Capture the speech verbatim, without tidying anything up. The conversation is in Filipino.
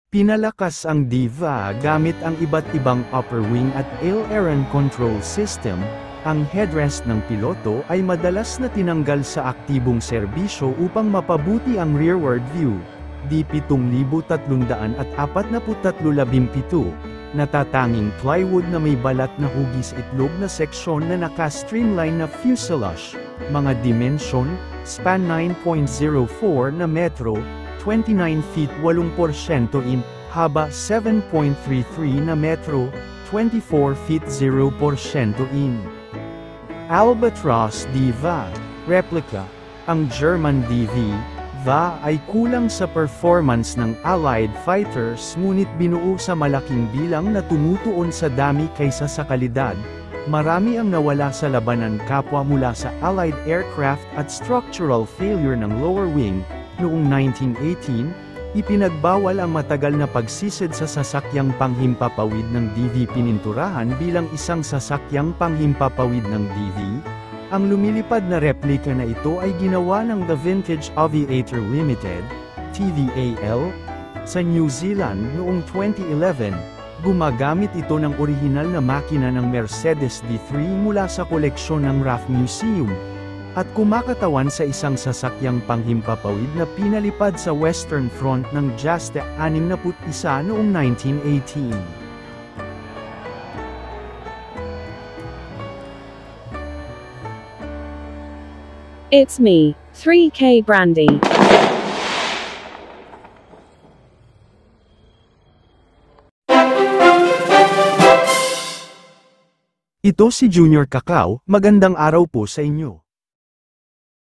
Pinalakas ang Diva gamit ang iba't ibang upper wing at aileron control system. Ang headrest ng piloto ay madalas na tinanggal sa aktibong serbisyo upang mapabuti ang rearward view. D seven thousand three hundred forty-three, natatanging plywood na may balat na hugis itlog na seksyon na naka-streamline na fuselage. Mga dimensyon, span nine point zero four na metro, twenty-nine feet eight percent in, haba seven point three three na metro, twenty-four feet zero percent in. Albatros Diva Replica. Ang German D V Va ay kulang sa performance ng Allied fighters ngunit binuo sa malaking bilang na tumutuon sa dami kaysa sa kalidad. Marami ang nawala sa labanan kapwa mula sa Allied aircraft at structural failure ng lower wing. Noong nineteen eighteen, ipinagbawal ang matagal na pagsisid sa sasakyang panghimpapawid ng D V pininturahan bilang isang sasakyang panghimpapawid ng D V. Ang lumilipad na replika na ito ay ginawa ng The Vintage Aviator Limited, T V A L, sa New Zealand noong twenty eleven. Gumagamit ito ng orihinal na makina ng Mercedes D three mula sa koleksyon ng R A F Museum, at kumakatawan sa isang sasakyang panghimpapawid na pinalipad sa Western Front ng J A S T sixty-one noong nineteen eighteen. It's me, three K Brandy. Ito si Junior Cacao, magandang araw po sa inyo.